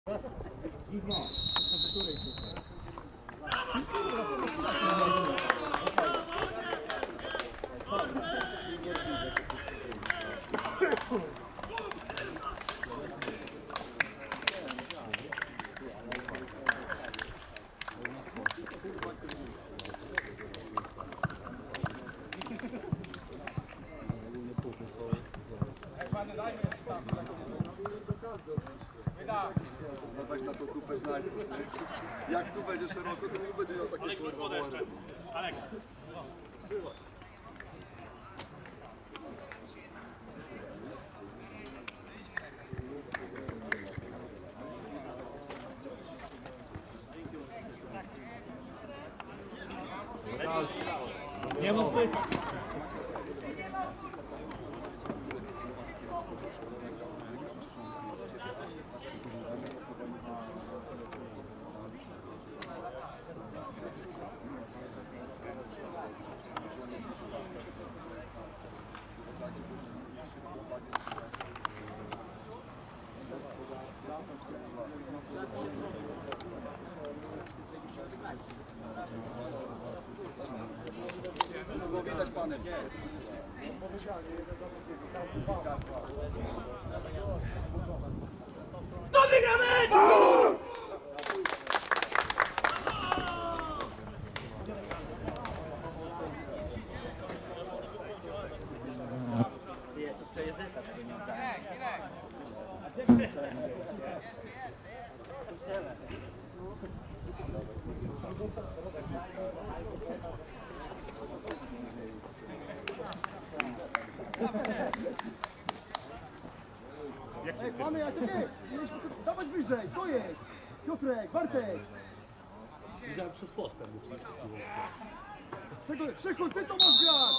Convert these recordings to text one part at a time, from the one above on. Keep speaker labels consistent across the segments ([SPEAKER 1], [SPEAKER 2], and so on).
[SPEAKER 1] Weź na tą dupę znajdziesz, nie? Jak tu będzie szeroko, to nie będzie miał takie kurwa wory. Alek!
[SPEAKER 2] Nie mów pytań.
[SPEAKER 1] Było widać panem.
[SPEAKER 2] To wygramy!
[SPEAKER 3] Ty, co przejęzyka, tego nie udaje.
[SPEAKER 1] Ej, pany, a czekaj! Mieliśmy to dawać wyżej! To jest! Piotrek, Bartek!
[SPEAKER 2] Widziałem przez płotkę.
[SPEAKER 1] Czego? Krzyku, ty to masz grać!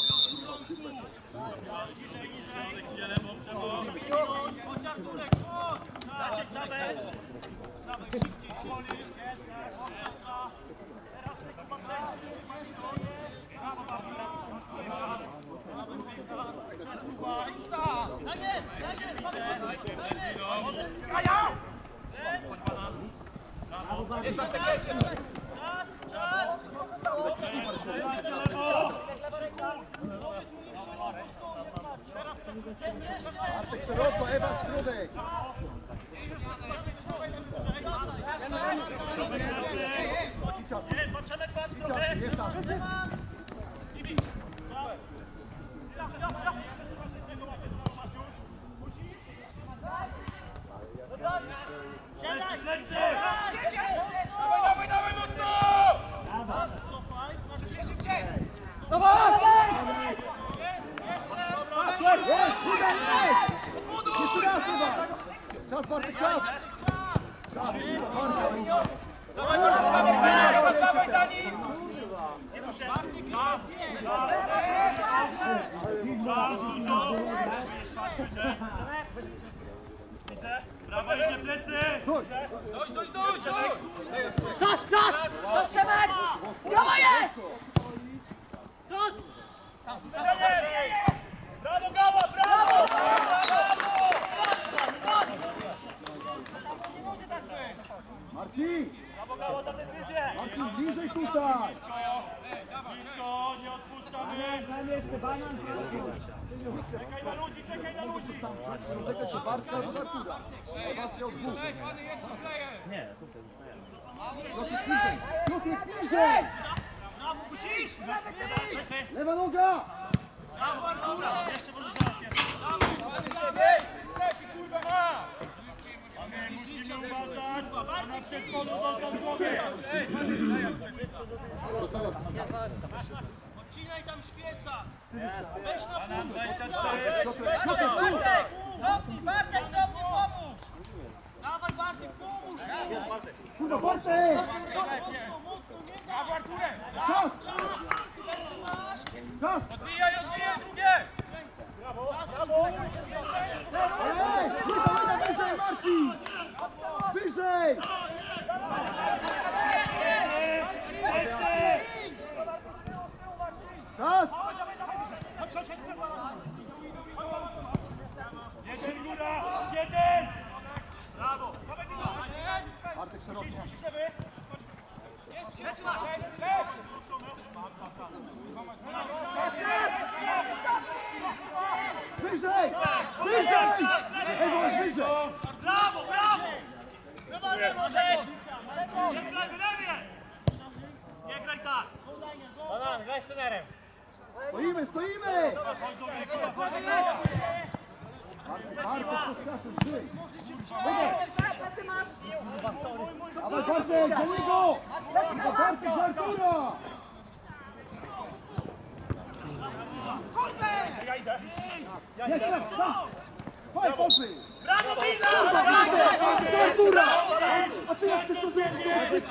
[SPEAKER 1] Bartek szeroko, Ewa w środek! Nie tam!
[SPEAKER 2] Dawaj mocno!
[SPEAKER 1] Jeszcze raz, Ewa! Czas, Bartek, czas! Czas, Bartek!
[SPEAKER 2] Dawaj za nim! Brawo, idzie plecy!
[SPEAKER 1] Chodź!
[SPEAKER 2] Dojdź!
[SPEAKER 4] Czas! To Przemek! Brawo jest!
[SPEAKER 2] Brawo, Gała, brawo!
[SPEAKER 1] Marcin!
[SPEAKER 2] Brawo, Gała, za decyzję!
[SPEAKER 1] Marcin, bliżej tutaj!
[SPEAKER 2] Blisko, nie odpuszczamy! Czekaj na ludzi!
[SPEAKER 1] Rozegrać się Bartka albo Artura. Bartka od dwóch.
[SPEAKER 3] Nie, tutaj zostajemy.
[SPEAKER 1] Piotrek bliżej! Piotrek bliżej!
[SPEAKER 2] Brawo, musisz!
[SPEAKER 1] Lewa noga!
[SPEAKER 2] Brawo, Artura! Jeszcze może mamy, musimy uważać, a na przedpolu został głowę. Odcinaj tam świeca! Weź na pół! 24!
[SPEAKER 4] Bartek! Cofnij, pomóż!
[SPEAKER 2] Dawaj, Bartek, pomóż!
[SPEAKER 1] Kurwa, Bartek!
[SPEAKER 2] Mocno, nie da! Brawo, Arturę!
[SPEAKER 1] Czas! Czas!
[SPEAKER 2] Odbijaj, drugie!
[SPEAKER 1] Ej! Wyda, wyżej, Marcin! Wyżej! Czas!
[SPEAKER 2] Jeden góra! Jeden! Brawo! trenerem.
[SPEAKER 1] Stoimy, stoimy! Bartek, poskaczesz, żyj!
[SPEAKER 4] Plecy masz!
[SPEAKER 1] Dawaj Bartek, do niego! Bartek z Artura!
[SPEAKER 2] Ja idę.
[SPEAKER 1] Nie, teraz, tak! Chodź, popy!
[SPEAKER 2] Brawo, Bina!
[SPEAKER 1] Z Artura! A ty jak ty to zrobisz?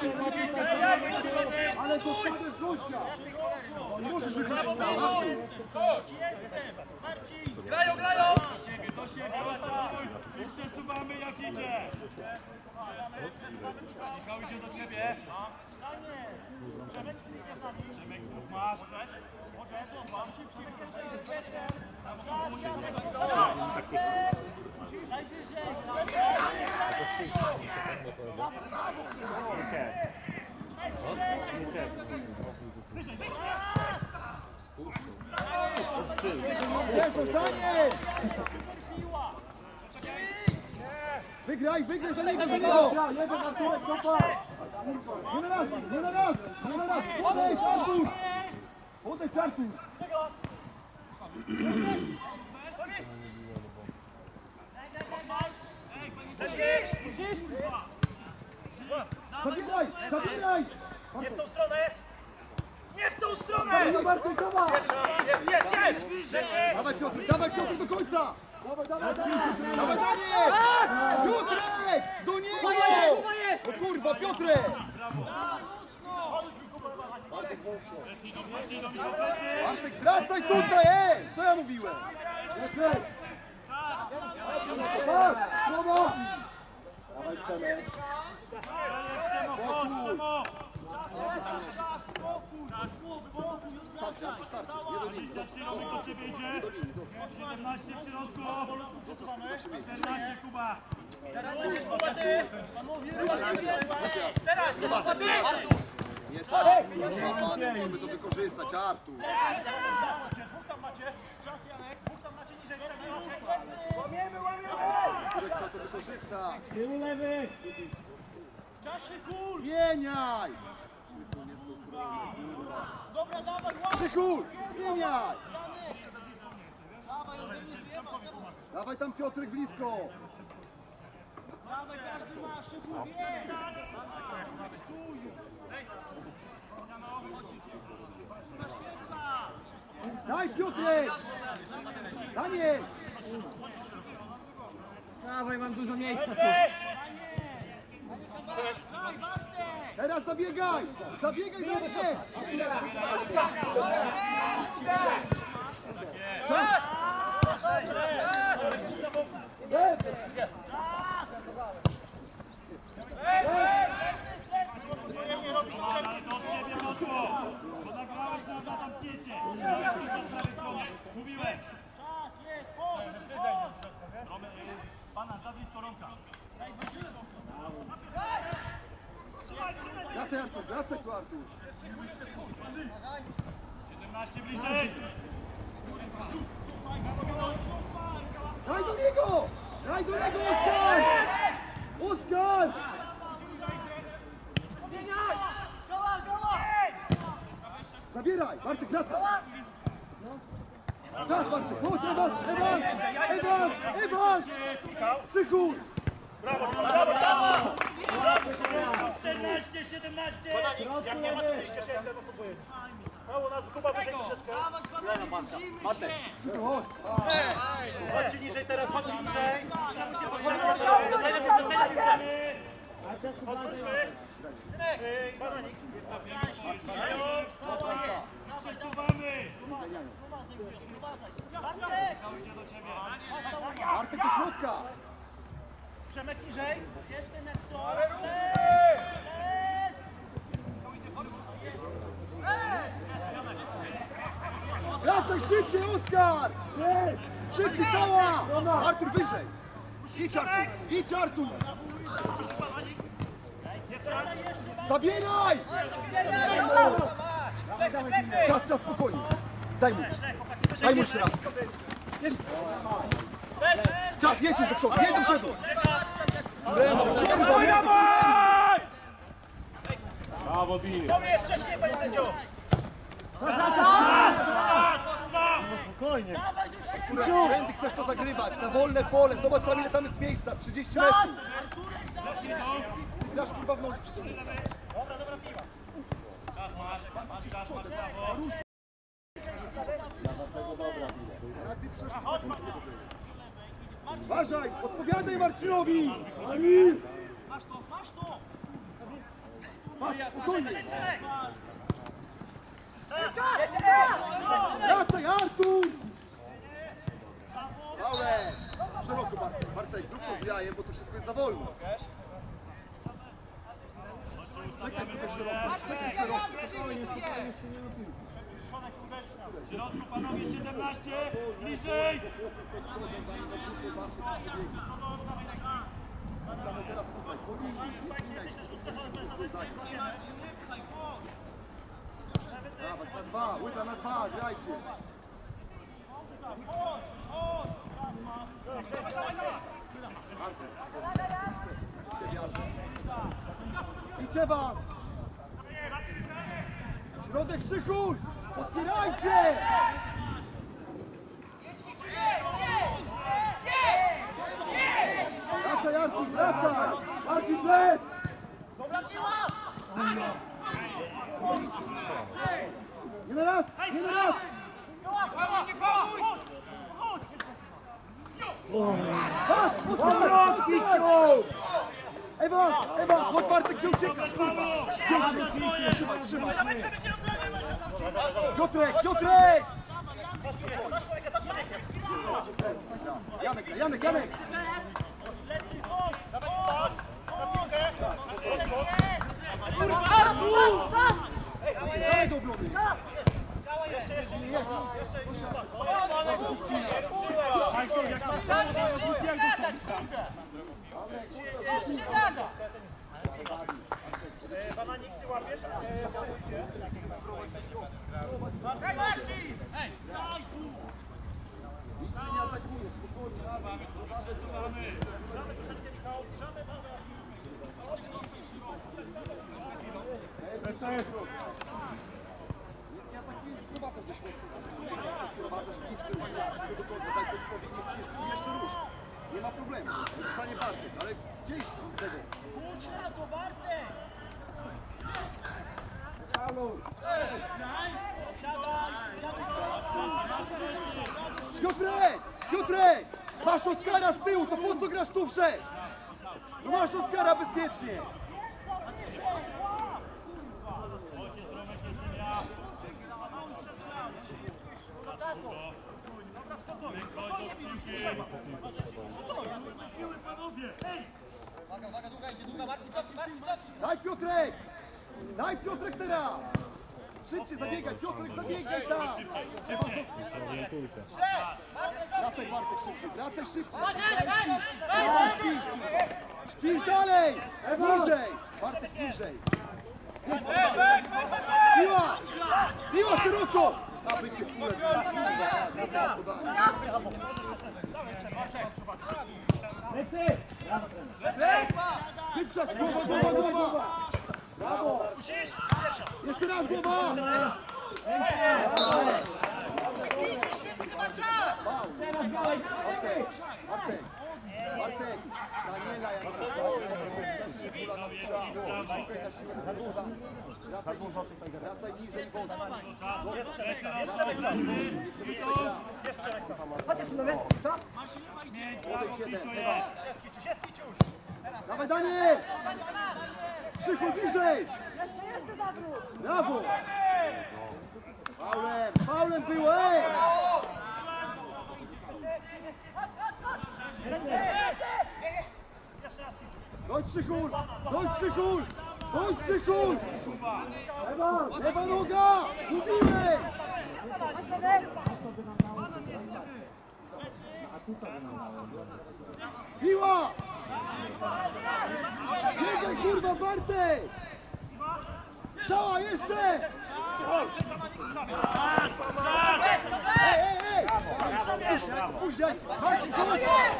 [SPEAKER 1] Ale to wpadłeś gościa! Nie możesz wygrać sam!
[SPEAKER 2] Chodź, jestem! Marcin! Grają, grają! Do siebie, i przesuwamy jak idzie! Michał idzie do ciebie. Przemek, dwóch masz.
[SPEAKER 1] Jest, zostanie! Wygraj, wygraj, za niego, za niego! Jeden Arturek, kopa! Nie na raz, nie na raz, nie na raz! Odejdź, Artur! Odejdź, Artur! Zabieraj, zabieraj!
[SPEAKER 2] Nie w tą stronę! Nie w tą stronę!
[SPEAKER 1] Dawaj, Bartek, dawaj!
[SPEAKER 2] Jest!
[SPEAKER 1] Dawaj Piotr do końca! Dawaj Daniel! Piotrek! Do niego! O kurwa, Piotrek! Bartek, wracaj tutaj, Co ja mówiłem? Piotrek! Patrz, słowo! Dawaj Przemek! Starczy, nie do linii.
[SPEAKER 2] Do ciebie idzie. 17 w środku. 14 Kuba.
[SPEAKER 1] Nie tak, panie, musimy to wykorzystać, Artur.
[SPEAKER 2] Dwóch tam macie. Czas Janek. Dwóch tam macie niżej.
[SPEAKER 1] Którek trzeba to wykorzystać.
[SPEAKER 2] Czas się kul.
[SPEAKER 1] Zmieniaj!
[SPEAKER 2] Dobra, dawaj, łap.
[SPEAKER 1] Krzyku, zmieniaj! Dawaj tam Piotrek blisko!
[SPEAKER 2] Dawaj, każdy ma szyku.
[SPEAKER 1] Daj Piotrek! Daniel!
[SPEAKER 4] Dawaj, mam dużo miejsca tu.
[SPEAKER 1] Teraz zabiegaj! Zabiegaj do mnie! Czas!
[SPEAKER 2] Ale to od ciebie poszło. Bo nagrałeś na zamknięcie. Mówiłem. Czas jest, Pana, zawieź koronka.
[SPEAKER 1] Wracaj Artur, wracaj tu Artur!
[SPEAKER 2] 17 bliżej.
[SPEAKER 1] Daj do niego! Daj do niego, Oskar! Oskar! Zabieraj! Bartek, wracaj! Tak, Bartek, chodź, Ewans! Ewans! Ewans! Krzyku!
[SPEAKER 2] Brawo, brawo, brawo! 14, 17! Jak nie ma, to idziesz, jak tego spróbuję. Brawo, nas Kuba wyżej troszeczkę.
[SPEAKER 1] Krzyku, chodź!
[SPEAKER 2] Chodźcie niżej teraz, chodźcie niżej. Odwróćmy. Bananik. Przesuwamy. Idzie do ciebie.
[SPEAKER 1] Bartek do środka!
[SPEAKER 2] Przemek niżej. Jestem jak to.
[SPEAKER 1] Wracaj szybciej, Oskar! Szybciej cała! Artur, wyżej! Idź Artur! Idź Artur! Zabieraj! Czas, spokojnie. Daj mu jeszcze raz. Jest. Czas, jedź do przodu, jedź do przodu.
[SPEAKER 2] To jest wcześniej, panie sędzio.
[SPEAKER 1] Spokojnie. Którędy chcesz to zagrywać? Na wolne pole. Zobacz tam ile tam jest miejsca. 30 metrów. Grasz kurwa w nogi.
[SPEAKER 2] Dobra, piła. Czas masz prawo.
[SPEAKER 1] Uważaj, odpowiadaj Marcinowi!
[SPEAKER 2] Masz to!
[SPEAKER 1] Spokojnie! Wracaj, Artur! Paulek! Szeroko, Bartek. Bartek, zrób to z jajem, bo to wszystko jest za wolno. Czekaj sobie szeroko, czekaj szeroko.
[SPEAKER 2] W środku panowie 17, bliżej!
[SPEAKER 1] Teraz tutaj, dawaj, na dwa, łyda na dwa, grajcie. Idźcie was! Środek Szychul! Otwierajcie! Wracaj, Artur, wracaj! Artur, plec! Nie na raz! Nie na raz! Patrz! Ewa! Chodź Bartek, gdzie uciekasz, kurwa! Gdzie uciekasz? Trzymaj! Piotrek! Janek! Daj do obrony!
[SPEAKER 2] Bananik, ty łapiesz? Ej, daj tu!
[SPEAKER 1] Nikt cię nie atakuje, spokojnie.
[SPEAKER 2] Przesuwamy. Bierzemy troszeczkę, Michał, bierzemy.
[SPEAKER 1] Nie atakuje, wprowadzasz do środka. Wprowadzasz idź do końca, daj podpowiedź, jeszcze rusz. Nie ma problemu, zostanie Bartek, ale gdzieś tego.
[SPEAKER 2] Kurczę na to, Bartek!
[SPEAKER 1] Piotrek! Masz Oskara z tyłu, to po co grasz tu w sześć? No masz Oskara bezpiecznie! Daj Piotrek teraz! Szybciej zabiegaj, Piotrek zabiegaj tam! Wracaj szybciej! Śpisz dalej! Niżej! Bartek niżej! Piła szeroko! A bycie kulę! Wyprzeć! Głowa! Brawo! Jeszcze raz głowa! Bartek! Daniela, jak wracaj niżej, dawaj Daniel! Szykuj bliżej! Brawo! Faulem było, ej! Dojdź Szychul! Lewa noga! Mówiłem! Piła! Biegaj kurwa Bartek! Cała jeszcze! Ej! Później!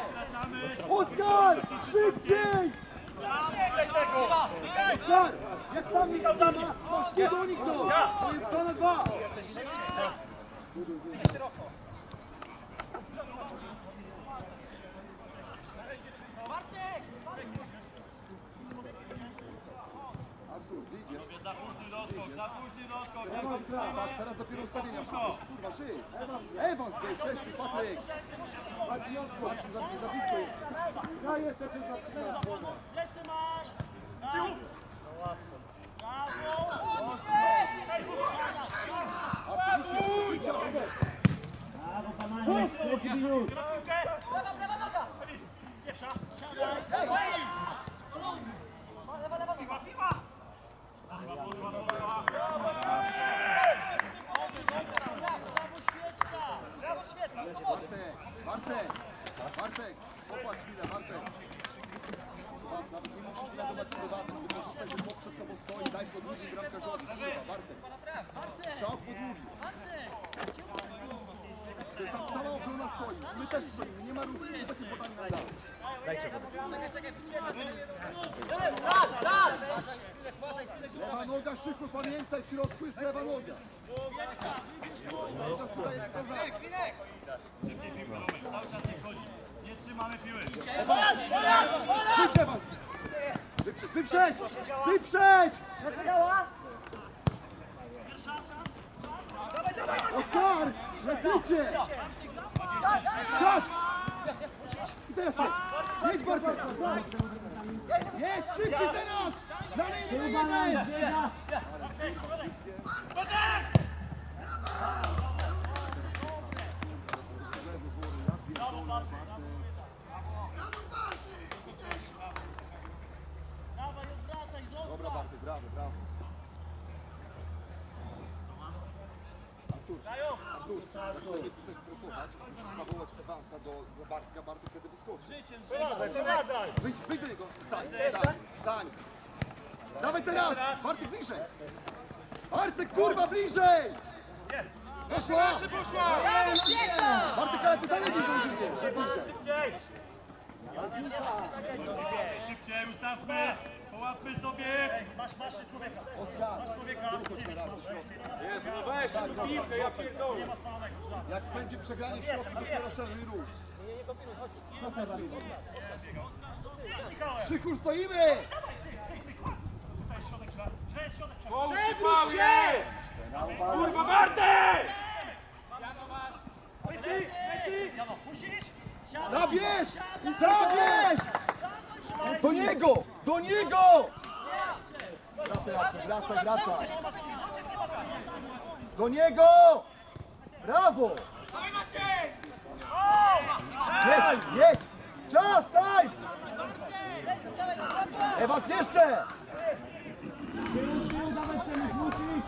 [SPEAKER 1] Oskar! Szybciej! Oskar! Jak tam Michał za ma, masz nie do nich to! To jest 2 na 2! Artur, gdzie idziesz?
[SPEAKER 2] Za późny doskok,
[SPEAKER 1] Tak, teraz dopiero ustawienia. Kurwa, szyj! Ewans, wcześniej, Patryk! Marcin, za blisko jest. Ja jeszcze przez Marcina.
[SPEAKER 2] Plecy masz! Tył!
[SPEAKER 1] Artur, idźcie,
[SPEAKER 3] Brawo, panowie, trzeci minut.
[SPEAKER 2] Pierwsza! Siadaj! Piła!
[SPEAKER 1] Bartek, popatrz chwilę, Bartek. Patrz, nawet nie musisz wiadomość prowadzić, możesz tego chłop przed tobą stoi, daj po drugim bramkarzowi. Bartek, strzał po drugim. To jest tam cała ochrona stoi, my też stoimy, nie ma ruchu, nie takie podanie nam dać. Lewa noga, szybko pamiętaj, w środku jest lewa noga. Czas tutaj jest
[SPEAKER 2] Cały czas nie wchodzi. Nie trzymamy piły.
[SPEAKER 1] Wyprzedź was! Wyprzedź! Wyprzedź! Oskar! Lepicie! Czas! I teraz jedź! Jedź Bartek! Jedź szybciej teraz! Dalej 1-1!
[SPEAKER 3] Biega.
[SPEAKER 1] Dobra Bartek, brawo, brawo. Artur, nie chcesz blokować, musisz nawołać Ewansa do Bartka, Bartek wtedy wyskoczy. Wyjdź do niego, stań. Dawaj teraz, Bartek bliżej. Bartek kurwa bliżej!
[SPEAKER 2] Jest!
[SPEAKER 1] Poszła!
[SPEAKER 2] Poszła!
[SPEAKER 1] Bartek, ale ty dalej nie
[SPEAKER 2] Szybciej ustawmy! Połapmy sobie! Masz człowieka! Masz człowieka!
[SPEAKER 5] Jezu, no weź tu piłkę, ja pierdolę.
[SPEAKER 1] Jak będzie przegranie w środku, dopiero szerzej rusz. Szykur, stoimy!
[SPEAKER 2] Tutaj środek trzeba!
[SPEAKER 5] Przewróć się! Kurwa, Bartek!
[SPEAKER 2] Jano, musisz!
[SPEAKER 1] Zabierz! Zabierz! Do niego! Do niego! Wracaj. Do niego! Brawo! Jedź! Czas, daj! Ewans jeszcze!
[SPEAKER 3] Dawaj, Przemek, musisz.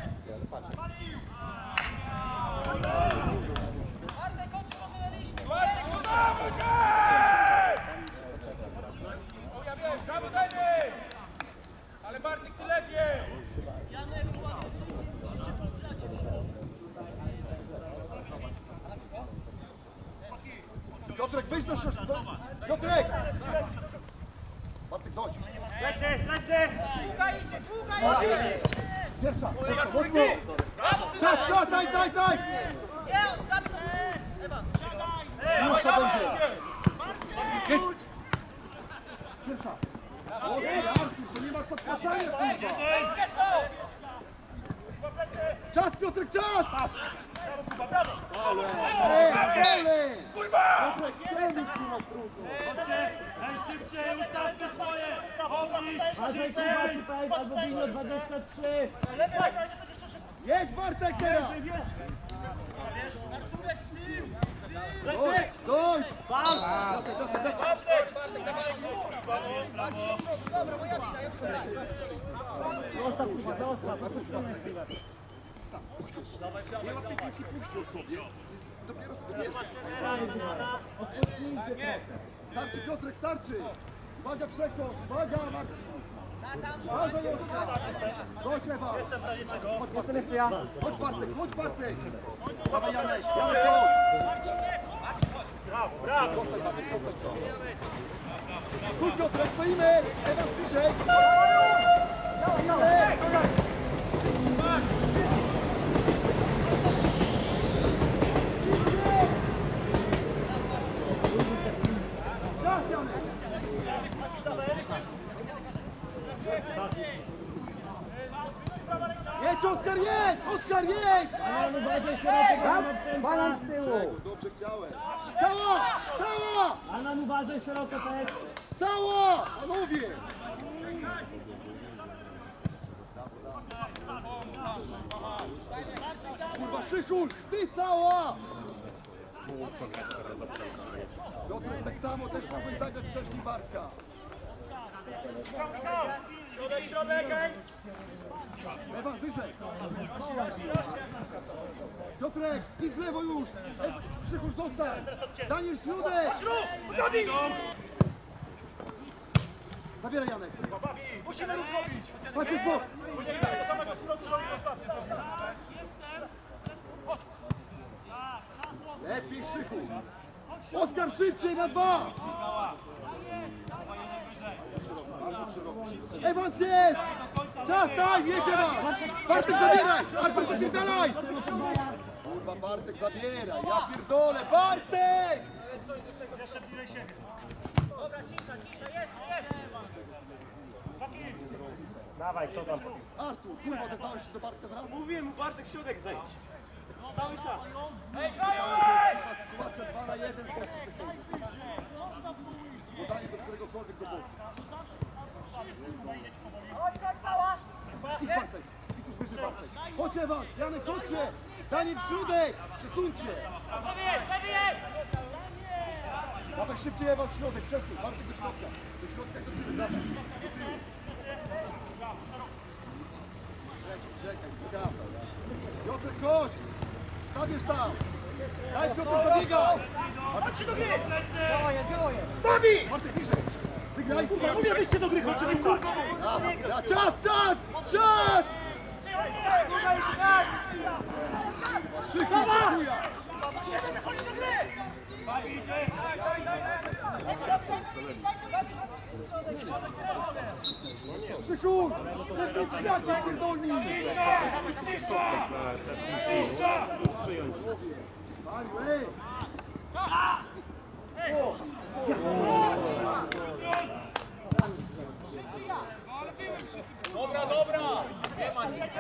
[SPEAKER 5] O, ja wiem, brawo, dajmy! Ale Bartek, ty lepiej!
[SPEAKER 1] Piotrek, wyjdź do środka! Piotrek! Bartek, dojdź!
[SPEAKER 2] Lecę!
[SPEAKER 1] Pierwsza! Czas, daj! Pierwsza będzie! Pierwsza! Okej, Artur, to nie ma podkładania, kurwa! Czas, Piotrek, czas! Ale!
[SPEAKER 5] Kurwa!
[SPEAKER 1] Piotrek, czemu tu masz trudno?
[SPEAKER 2] Najszybciej ustawmy swoje! Obniż!
[SPEAKER 3] Bartek,
[SPEAKER 2] Szybciej!
[SPEAKER 3] albo bingo 23.
[SPEAKER 1] Jedź, Bartek, teraz! Dojdź!
[SPEAKER 3] Zostaw, kurwa, zostaw.
[SPEAKER 1] Nie ma tej piłki, puść ją sobie. Dopiero sobie.
[SPEAKER 3] Odpocznijcie trochę.
[SPEAKER 1] Starczy, Piotrek, starczy! Uwaga, przekop! Uwaga, Marcin! Uważaj, Oskar! Dojdź, Ewa!
[SPEAKER 4] Jestem jeszcze ja.
[SPEAKER 1] Chodź, Bartek! Dawaj, Janek!
[SPEAKER 2] Brawo!
[SPEAKER 1] Dostaj, Bartek, dostaj! Tu, Piotrek, stoimy! Ewa, bliżej! Jedź, Oskar, jedź! Oskar, jedź!
[SPEAKER 3] Alan, uważaj szeroko,
[SPEAKER 4] Balans z tyłu.
[SPEAKER 1] Dobrze chciałem. Cała! Cała!
[SPEAKER 3] Alan, uważaj szeroko też.
[SPEAKER 1] Cała! Panowie! Kurwa, Szychul! Ty cała! Piotrek, tak samo też mogłeś zagrać wcześniej Bartka.
[SPEAKER 2] Środek, środek, ej!
[SPEAKER 1] Ewan, wyżej! Piotrek, idź w lewo już! Szychul, zostań! Daniel, środek! Zabieraj, Janek!
[SPEAKER 2] Musimy ruch zrobić!
[SPEAKER 1] Patrz w bok!
[SPEAKER 2] Nie gramy do samego splotu, żeby ostatni zrobić.
[SPEAKER 1] Lepiej, Szychul! Oskar, szybciej na 2! Ewans jest! Czas, daj, jedzie was! Bartek, zabieraj! Artur, zapierdalaj! Kurwa, Bartek, zabieraj! Ja pierdolę, Bartek!
[SPEAKER 2] Jeszcze bliżej siebie. Dobra, cisza, jest!
[SPEAKER 3] Dawaj, co tam?
[SPEAKER 1] Artur, kurwa, odezwałeś się do Bartka zaraz?
[SPEAKER 2] Mówiłem mu, Bartek, środek zejdź. Cały czas.
[SPEAKER 5] Ej, grają, ej!
[SPEAKER 1] Sytuacja 2 na 1 w podanie do któregokolwiek do boku. Idź, Bartek! Idź już wyżej, Bartek! Chodź, Ewan! Janek, chodźcie! Daniel, środek! Przesuńcie! Dawaj szybciej, Ewan, w środek, przesuń! Bartek do środka! Do środka, do tyłu, dawaj! Do tyłu! Czekaj! Piotrek, chodź! Zabierz tam! Daj, Piotrek, zabiegaj!
[SPEAKER 2] Chodźcie do gry!
[SPEAKER 1] Babi! Bartek, bliżej! Wygraj! Mówię, wyjście do gry, chodźcie! Czas! Szychul, chuja!
[SPEAKER 2] Bawi idzie!
[SPEAKER 1] Szychul! Zewnątrz światło, pierdolni!
[SPEAKER 2] Cisza!
[SPEAKER 1] Mariu, ej!
[SPEAKER 5] Dobra!
[SPEAKER 2] Nie ma nic.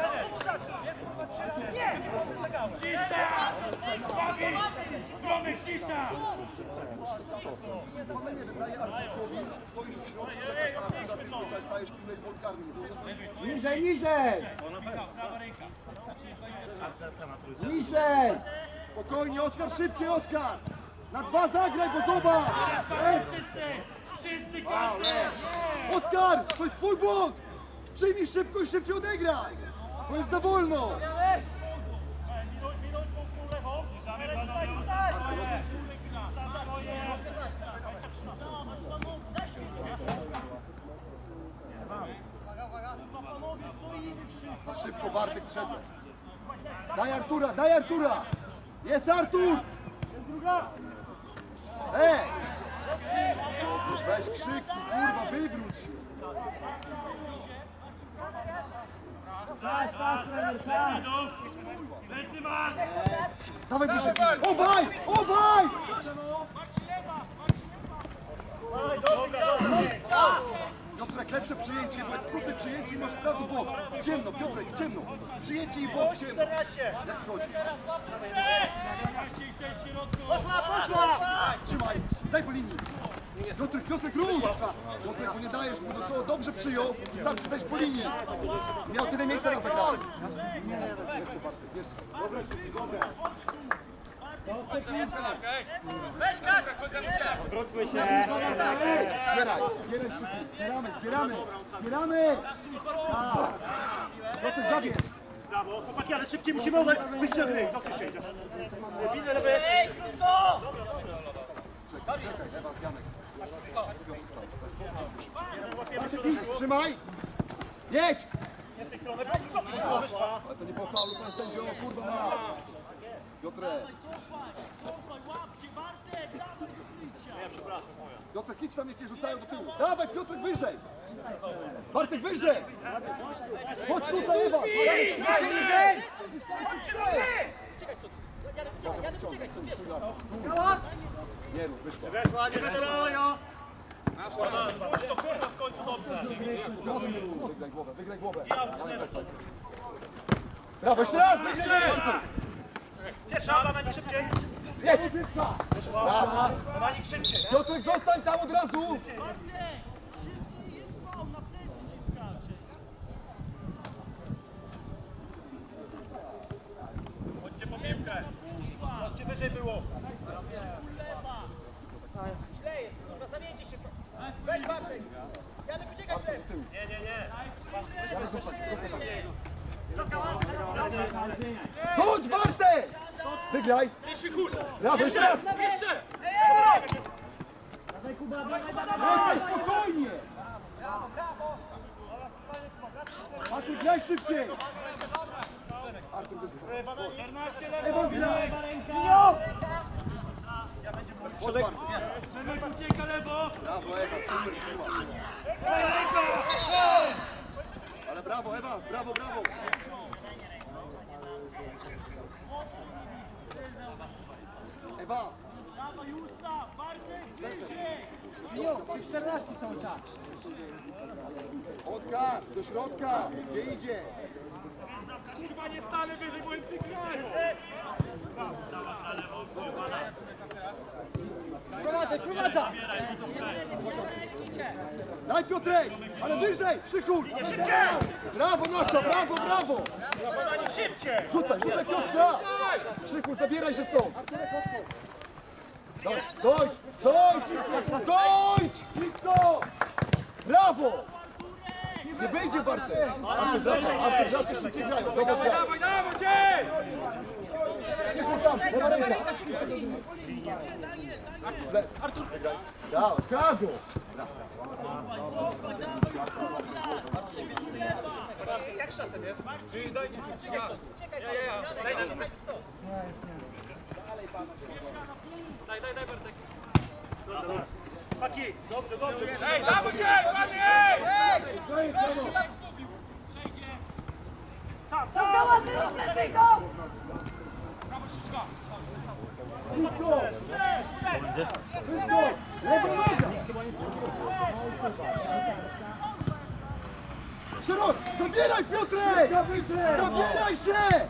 [SPEAKER 2] Cisza! Bawi! Gromek, cisza!
[SPEAKER 1] Zwolnienie wydaje Arturkowi, stoisz w środku, stajesz pilnej polkarni.
[SPEAKER 3] Niżej! Niżej!
[SPEAKER 1] Spokojnie, Oskar, szybciej, Oskar! Na 2 zagraj, bo zobacz!
[SPEAKER 2] Wszyscy każdy!
[SPEAKER 1] Oskar, to jest twój błąd! Przyjmij szybko i szybciej odegraj! Bo jest za wolno!
[SPEAKER 2] Minąć po lewo.
[SPEAKER 1] Za szybko Bartek zszedł. Daj Artura! Jest Artur! Ej! Weź krzyk, kurwa, wywróć się!
[SPEAKER 3] Czas, trener, czas!
[SPEAKER 2] Lecy masz!
[SPEAKER 1] Dawaj bliżej! Obaj! Piotrek, lepsze przyjęcie, bo jest krócej przyjęcie i masz od razu bok. W ciemno, Piotrek, w ciemno. Przyjęcie i bok w ciemno. Jak schodzi.
[SPEAKER 2] Poszła!
[SPEAKER 1] Trzymaj, daj po linii. Piotrek, rusz! Piotrek, bo nie dajesz mu, do toho dobrze przyjął. Wystarczy zejść po linii. Miał tyle miejsca na zagranie. Jeszcze Bartek, jeszcze. Dobra.
[SPEAKER 2] Weź każ!
[SPEAKER 3] Wróćmy się!
[SPEAKER 1] Zbieraj szybko. Zbieramy! Piotrek, zabierz.
[SPEAKER 2] Brawo, chłopaki, ale szybciej musimy wyjść do gry. Do gry idziesz. Winny lewy.
[SPEAKER 5] Ej, krótko!
[SPEAKER 1] Czekaj, Ewan, Janek. Bartek, idź, trzymaj! Jedź!
[SPEAKER 2] Nie z tej strony.
[SPEAKER 1] Ale to nie po faulu, to jest sędzio, kurwa ma! Piotrek! Piotrek, idź tam, jakie rzucają do tyłu. Dawaj, Piotrek, wyżej! Bartek, wyżej! Chodź tutaj, Ewa!
[SPEAKER 5] Bliżej!
[SPEAKER 1] Nie rób, wyszło.
[SPEAKER 2] Weszła, nie weszła. Rzuć to kurwa w końcu dobrze.
[SPEAKER 1] Wygraj głowę. Brawo, jeszcze raz!
[SPEAKER 2] Pierwsza, Bamanik szybciej.
[SPEAKER 1] Jedź!
[SPEAKER 2] Bamanik szybciej.
[SPEAKER 1] Piotrek, zostań tam od razu!
[SPEAKER 2] Chodźcie po piłkę. Chodźcie wyżej było.
[SPEAKER 4] Źle jest, kurwa, zamieńcie się. Weź Bartek. Janek, uciekaj w lewo.
[SPEAKER 2] Nie.
[SPEAKER 1] Chodź, Bartek! Wygraj! Brawo, jeszcze raz!
[SPEAKER 5] Jeszcze!
[SPEAKER 1] Bartek, spokojnie! Bartek, graj szybciej!
[SPEAKER 2] 14 lewo.
[SPEAKER 1] Ewan, graj!
[SPEAKER 2] Przemek ucieka lewo.
[SPEAKER 1] Brawo, Ewa, super. Ale brawo, Ewa, brawo! Ewa!
[SPEAKER 2] Dawaj usta, Bartek wyżej.
[SPEAKER 4] Jo, 14 cały czas.
[SPEAKER 1] Oskar, do środka! Gdzie idzie?
[SPEAKER 2] Kurwa nie stanę wyżej, bo im przygrają.
[SPEAKER 4] Prowadza!
[SPEAKER 1] Daj, Piotrek! Ale wyżej! Szykur! Brawo, nasza! Brawo!
[SPEAKER 2] Bamanik szybciej.
[SPEAKER 1] Rzucaj, Piotrka! Szykur, zabieraj się stąd! Dojdź! Blisko! Brawo! Nie będzie, Bartek! Artur, zawsze szybciej grają. Dobra,
[SPEAKER 5] Dawaj, dzień!
[SPEAKER 1] Szykur tam, lewa ręka! Artur! Brawo!
[SPEAKER 5] Jak z czasem jest? Czy dajcie tu. Daj, Bartek.
[SPEAKER 2] Paki, dobrze.
[SPEAKER 5] Ej, dawaj, dzień, panie!
[SPEAKER 6] Została teraz plecyką!
[SPEAKER 5] Brawo, Ściszka.
[SPEAKER 1] Blisko! Lewa noga! Szerok! Zabieraj, Piotrek! Zabieraj się!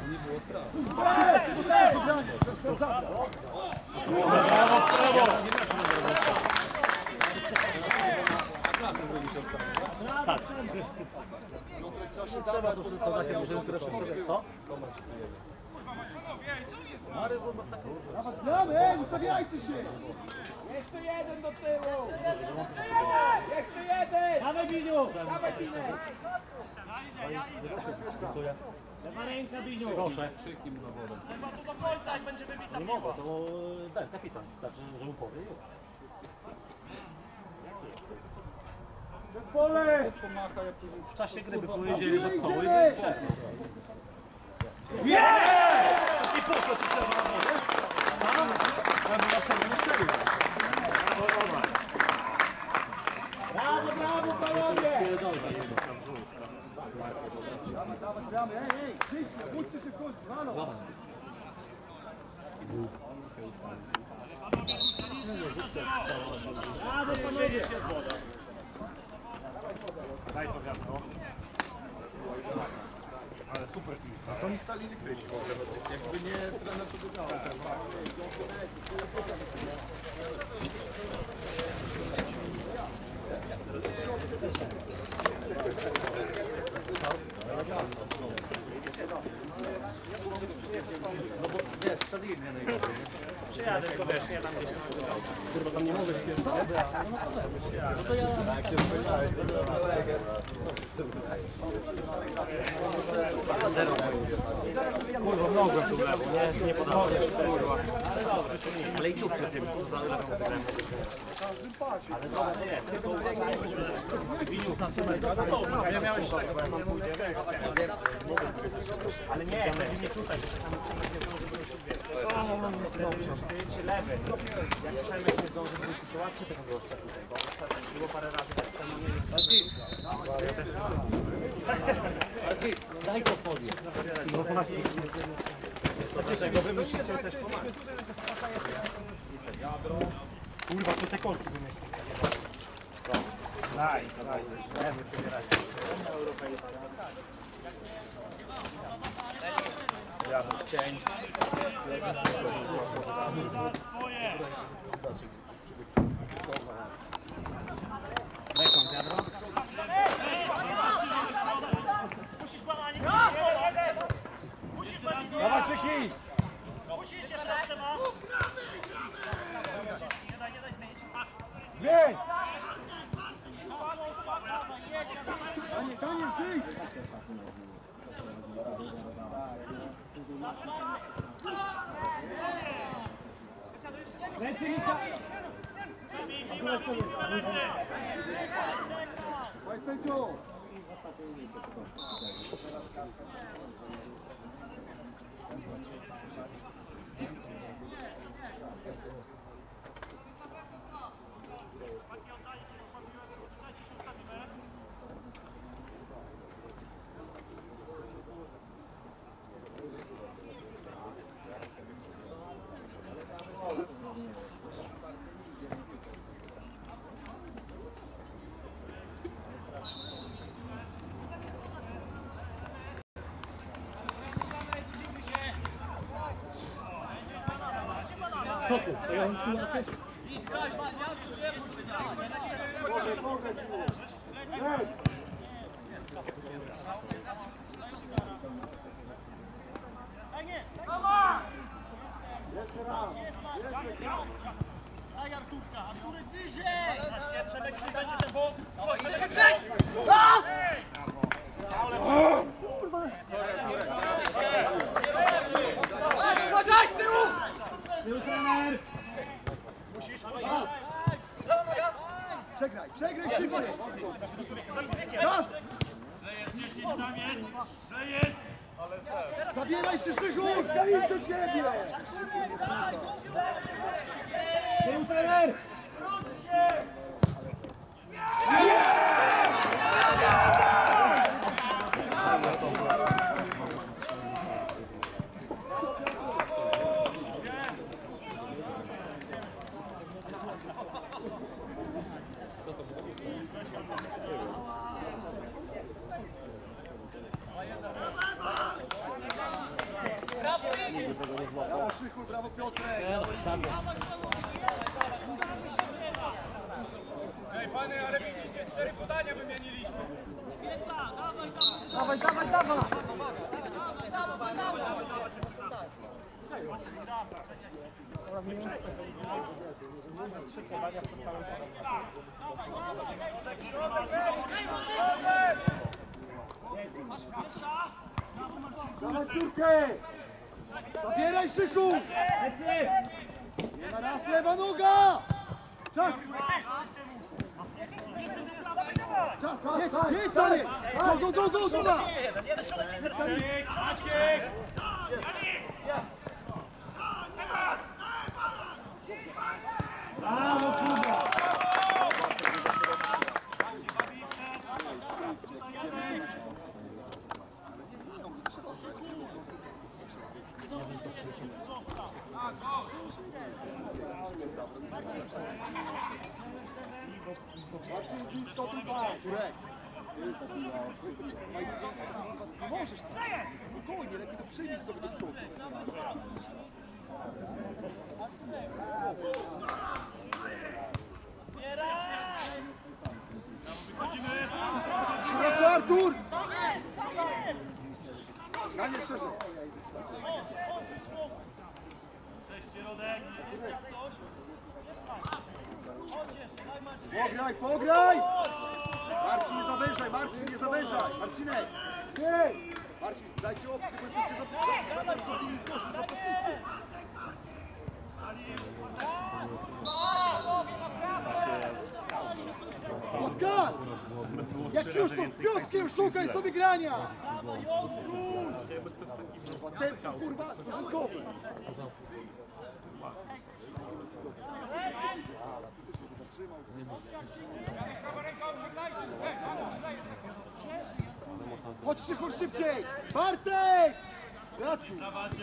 [SPEAKER 1] Trzeba tu wszystko takie duże, które wszystko co?
[SPEAKER 5] Panowie, co jest?
[SPEAKER 1] Gramy, ustawiajcie się!
[SPEAKER 4] Jeszcze jeden do tyłu! Jeszcze jeden! Dawaj, Biniu! Dawaj, Binek! Lewa ręka, Biniu!
[SPEAKER 3] Proszę.
[SPEAKER 2] Do końca i będzie wybita.
[SPEAKER 3] Nie mogę, to ten kapitan. Znaczy, że mu powie już.
[SPEAKER 1] Pole!
[SPEAKER 3] W czasie gry by powiedzieli, że co? I po co ci trzeba na wodę?
[SPEAKER 4] Brawo, panowie!
[SPEAKER 1] Dawaj, gramy, ej, przyjdźcie, budźcie się w końcu, halo!
[SPEAKER 4] Brawo, panowie!
[SPEAKER 3] Daj to wiatro. Ale super piłka.
[SPEAKER 1] Oni stali wykryci w ogóle, jakby nie trener to wygrał.
[SPEAKER 3] Przyjadę, tylko wiesz, ja tam gdzieś kurwa tam nie mogę się kierować. No to ja... Kurwa, mogłem tu w lewo, nie podoba mi się, kurwa. Ale i tu przy tym, za lewą zagrałem. Ale dobrze jest, tylko uważaj, winius na sumę. Ja miałeś tego, bo ja mam pójdzie. Ale nie, będzie nie tutaj, bo czasami dobrze. Czy lewy. Jak Przemek nie zdąży wrócić, to łatwiej tego gościa tutaj, bo było parę razy tak samo nie daj to folię. No to na chwilę. Dlatego wy musicie też pomagać. Kurwa, to te korki wymyślić. Daj, my sobie radzi. Janów cień.
[SPEAKER 2] Musisz bananie, musisz bananie.
[SPEAKER 1] Dawaj Szyki!
[SPEAKER 2] Musisz jeszcze raz trzeba. Nie daj zmienić.
[SPEAKER 1] Zmień! Daniel, Szyk!
[SPEAKER 4] Lecy Mika!
[SPEAKER 1] Daj sędziu!
[SPEAKER 2] Daj Arturka, Arturek wyżej! Patrzcie, Przemek, jeśli będzie ten bok.
[SPEAKER 5] Uważaj z tyłu!
[SPEAKER 4] Tył trener!
[SPEAKER 1] Przegraj szybciej! Czas!
[SPEAKER 2] Że jest 10 sam jest, że jest!
[SPEAKER 1] Zabieraj się Szyku! Idź do siebie!
[SPEAKER 4] Tył trener!
[SPEAKER 1] Brawo Szyku, brawo Piotrek!
[SPEAKER 5] Ej, pany, ale widzicie, 4 podania wymieniliśmy.
[SPEAKER 4] Dawaj, dawaj, dawaj!
[SPEAKER 1] Dawaj córkę! Zabieraj Szyku!
[SPEAKER 4] Lecy!
[SPEAKER 1] Na raz lewa noga! Czas! Czas! Jedź za nie! Go!
[SPEAKER 2] Maciek!
[SPEAKER 4] Brawo, kurwa!
[SPEAKER 1] Marcin, blisko tylko! Turek! Możesz! Spokojnie, lepiej to przyjmij sobie do przodu. Szeroko Artur! Daniel szerzej!
[SPEAKER 2] Środek.
[SPEAKER 1] Pograj! Marcin, nie zawężaj! Marcinek! Marcin, dajcie opcję, bo chcecie zabrać do tymi zgłoszy, zapasujcie! Oskar! Jak już to z Piotrkiem szukaj sobie grania! Tempo, kurwa, porządkowy! Chodź Szykur, szybciej! Bartek! Radku!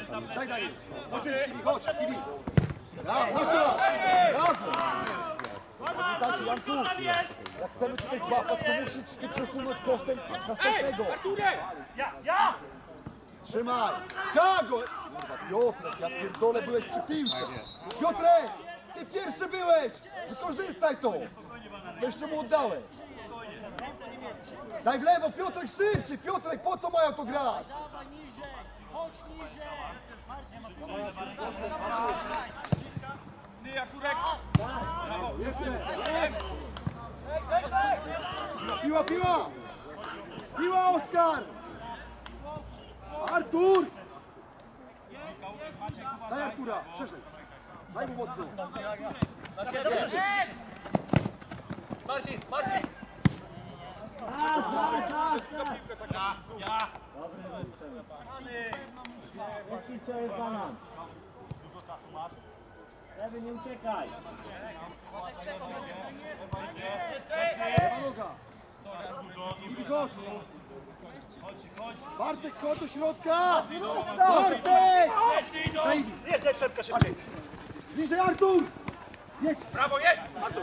[SPEAKER 1] Daj! Chodź, Kiwi, chodź, Kiwi! Brawo, nasza! Brawo! Pamiętajcie, Janku, jak chcemy tutaj złapać, to musisz przesunąć kosztem następnego.
[SPEAKER 2] Ja!
[SPEAKER 1] Trzymaj! Kago! Piotrek, ja pierdolę, byłeś przy piłce. Piotrek, ty pierwszy byłeś! Wykorzystaj to! To jeszcze mu oddałeś. Daj w lewo, Piotrek, szybciej! Piotrek, po co mają to grać?
[SPEAKER 5] Ty, Arturek!
[SPEAKER 1] Piła, piła! Piła, Oskar! Artur! Daj Artura, szerzej. Daj mu mocno.
[SPEAKER 5] Marcin, Marcin!
[SPEAKER 4] Jest banan. Lewy, nie uciekaj.
[SPEAKER 1] Noga. Chodź. Bartek, chodź do środka! Bartek!
[SPEAKER 2] Jedź, Przemka, szybciej.
[SPEAKER 1] Bliżej, Artur! Jedź!
[SPEAKER 5] Brawo, jedź! Artur!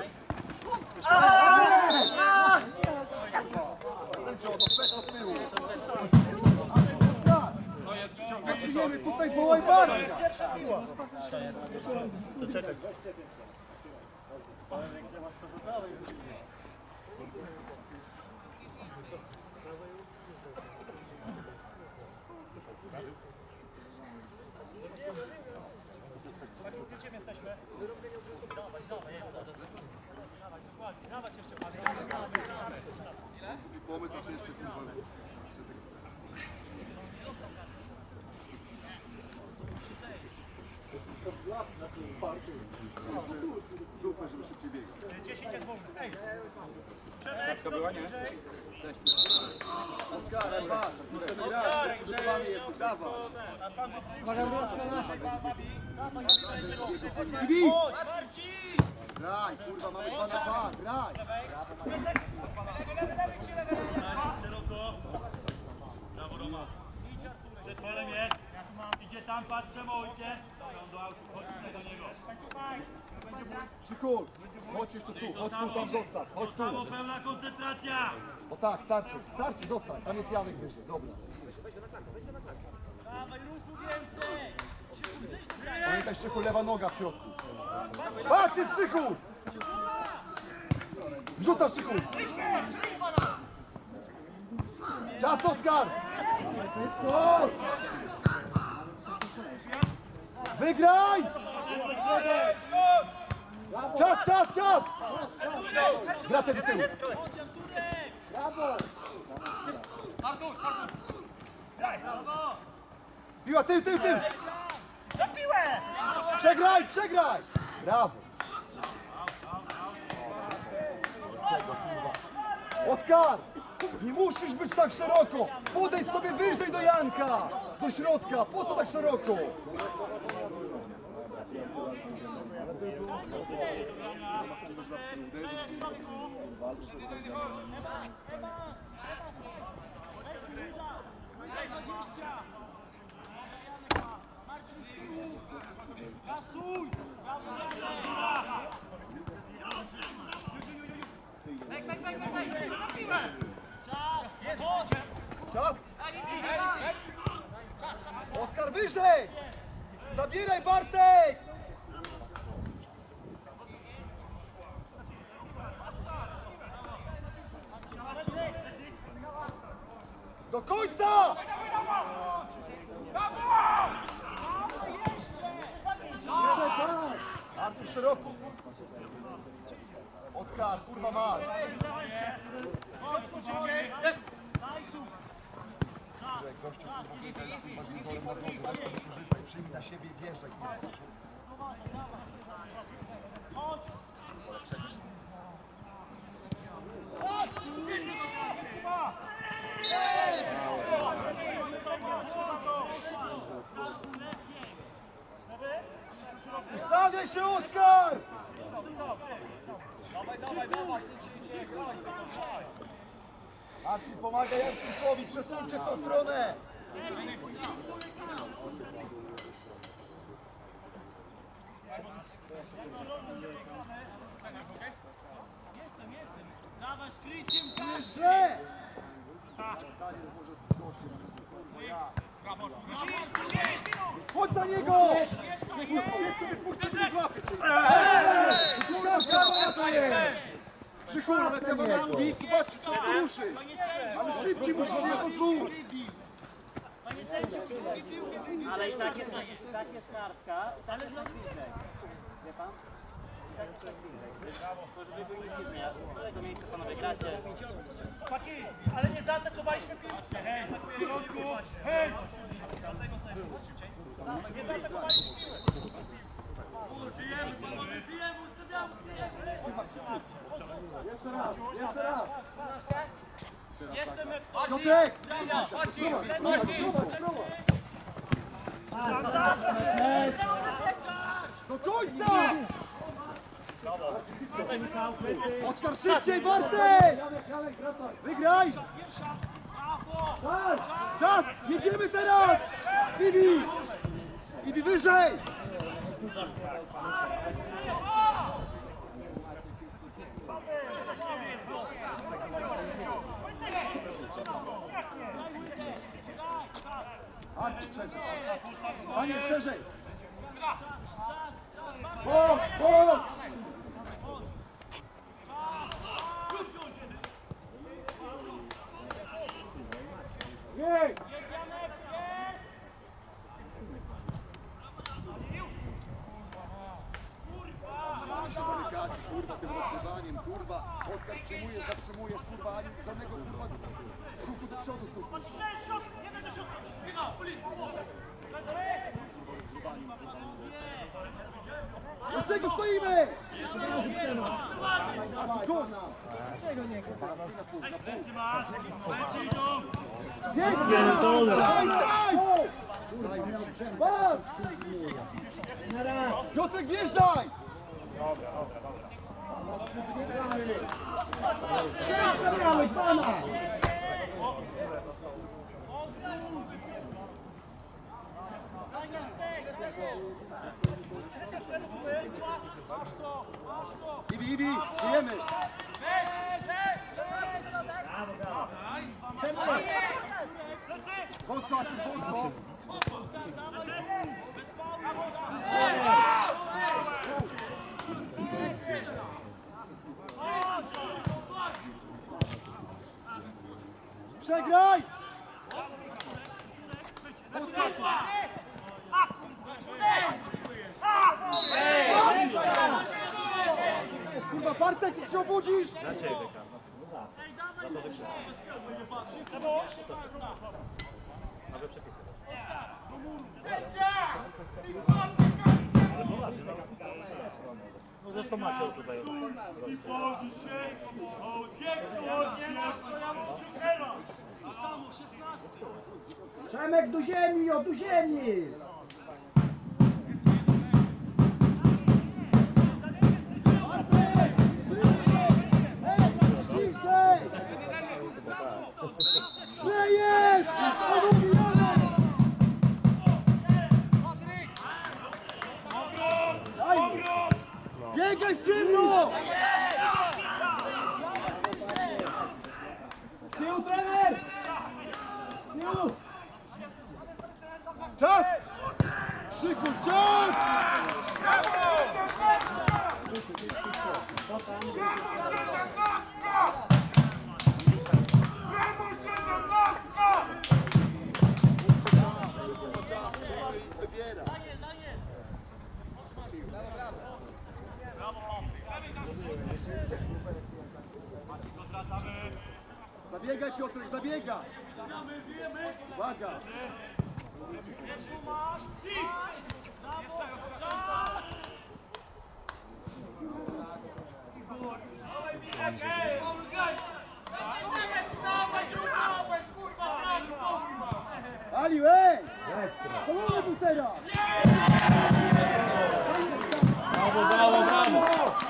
[SPEAKER 1] Idziemy tutaj, wołaj Bartka! Pomysł na to jeszcze kurwa. Dupę, żeby szybciej biegać.
[SPEAKER 2] 10 jest wolny.
[SPEAKER 1] Oskar, patrz, musimy grać, przygotowany jest, dawaj. Ibi! Graj, kurwa, mamy 2 na 2, graj!
[SPEAKER 2] Szeroko. Brawo, Roma. Przed polem jest. Idzie tam, patrzę, ojcie. On do autu, chodź tutaj do niego.
[SPEAKER 1] Szykuj, chodź jeszcze tu, chodź tu, tam zostań, chodź tu.
[SPEAKER 2] Samo pełna koncentracja.
[SPEAKER 1] O tak, starczy, zostań, tam jest Janek wyżej, dobra.
[SPEAKER 2] Dawaj, ruchu więcej.
[SPEAKER 1] Pamiętaj, Szyku, lewa noga w środku. Patrz, jest Szyku! Wrzuta Szyku! Czas, Oskar! Wygraj! Czas! Wracaj do tyłu. Piła, tył!
[SPEAKER 2] Na piłę!
[SPEAKER 1] Przegraj! Brawo! Oskar! Nie musisz być tak szeroko! Podejdź sobie wyżej do Janka! Do środka! Po co tak szeroko? Czas! Oskar, wyżej! Zabieraj, Bartek! Do końca! Artur, szeroko. Oskar, kurwa masz. Gościu, masz wizor na drogę, wykorzystaj, przyjmij na siebie i wjeżdżaj. Ustawiaj się, Oskar! Marcin, pomagaj Jankowi, przesuńcie w tą stronę!
[SPEAKER 2] Dawaj, skryciem każdy!
[SPEAKER 1] Daniel może z gościem. Chodź za niego! Krzyku, ale ja wam mówię, zobaczcie, co to ruszy! Ale szybciej musicie jako żółw!
[SPEAKER 3] Ale i tak jest kartka, ale jest bliżej. Wie pan? I tak jest bliżej. To żeby był nic nie zmienia. Z którego miejsca panowie gracie?
[SPEAKER 2] Chłopaki, ale nie zaatakowaliśmy piłkę! Hej, w środku! Hej! Dlatego sobie szybciej. Nie zaatakowaliśmy piłkę! Żyjemy, panowie, żyjemy, ustawiamy, żyjemy!
[SPEAKER 1] Jeszcze raz, jeszcze raz!
[SPEAKER 2] Jestem jak coś!
[SPEAKER 1] Piotrek! Do końca! Oskar, szybciej, Bartek! Wygraj! Czas! Jedziemy teraz! Bibi! Bibi, wyżej! Panie, szerzej! Bok, bok! Jej! Zamykacie, kurwa, tym rozgrywaniem, kurwa! Oskar przyjmuje, zatrzymujesz, kurwa, ani żadnego, kurwa, ruchu do przodu, super! Dlaczego stoimy? Jedź! Daj, daj! Piotrek, wjeżdżaj! Ibi, Ibi, żyjemy! Wąsko, wąsko! Przegraj! Kurwa, Bartek, ty się obudzisz!
[SPEAKER 3] No zresztą macie tutaj.
[SPEAKER 2] Podnieś się! O,
[SPEAKER 1] Przemek, do ziemi, o, do ziemi! Źle jest! Biegaj w ciemno! Z tyłu, trener! Z tyłu! Czas! Szykuj, czas! Zabiegaj, Piotrek, zabiegaj! Uwaga! Ali, ej! Kolony był teraz!
[SPEAKER 3] Brawo, brawo, brawo!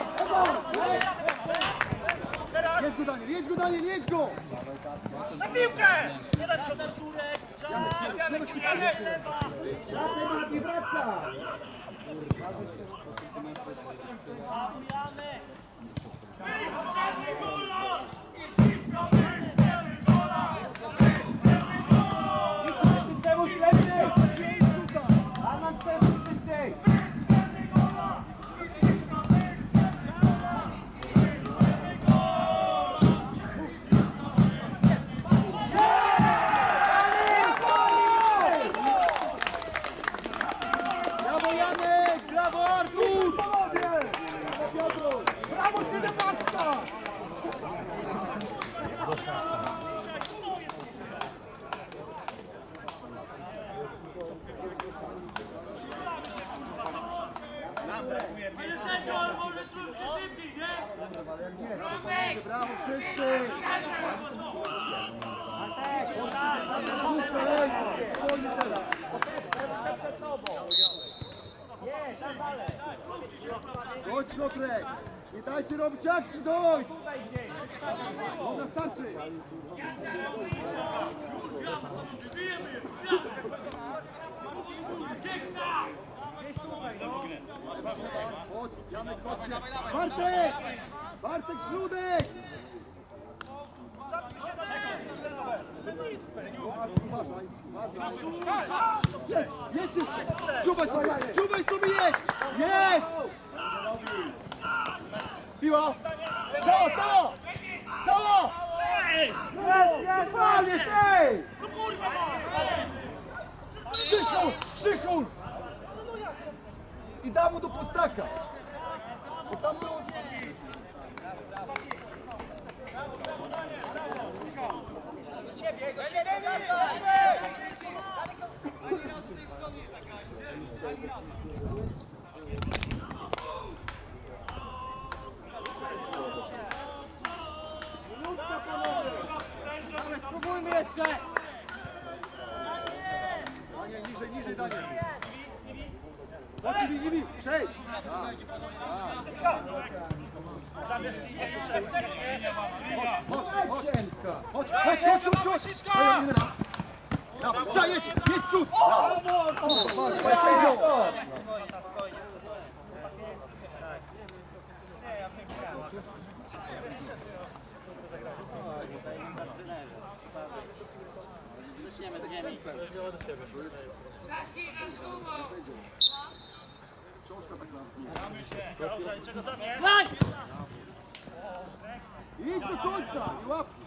[SPEAKER 1] Jedź go, Daniel, jedź go, Daniel, jedź go!
[SPEAKER 2] na piłkę! Nie dać się Turek! Czas! Janek!
[SPEAKER 1] Wracaj, Mati, wraca!
[SPEAKER 2] Janek!
[SPEAKER 4] Przemuś lepiej! Aman przemuś szybciej!
[SPEAKER 1] Brawo Janek! Brawo Artur!
[SPEAKER 4] Brawo 17!
[SPEAKER 2] Ale senior, może troszkę szybciej, nie?
[SPEAKER 1] Brawo wszyscy! Chodź Piotrek! Nie dajcie robić akcji, dojdź! Dobra, starczy!
[SPEAKER 2] Żyjemy! Kieksa!
[SPEAKER 1] Chodź, Janek, chodźcie! Bartek! Bartek, Śródek! Uważaj, uważaj! Jedź, jedź jeszcze! Dziubaj sobie, jedź! Jedź! Piła! Co? Co?
[SPEAKER 4] Jest, ej!
[SPEAKER 1] Krzychul! I dam mu do pustaka! Bo tam było...
[SPEAKER 4] Spróbujmy jeszcze!
[SPEAKER 1] Daniel, niżej, Daniel! Chodź, nie bij, przejdź! Chodź! Trzeba, jedź cud! Książka tak nas. Idź do końca! Nie łap!